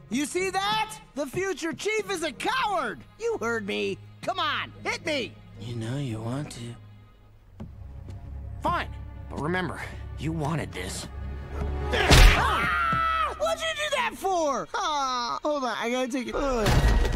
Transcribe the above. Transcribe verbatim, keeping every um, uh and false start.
You see that? The future chief is a coward! You heard me. Come on, hit me! You know you want to. Fine, but remember, you wanted this. Ah! What'd you do that for? Ah, hold on, I gotta take it. Ugh.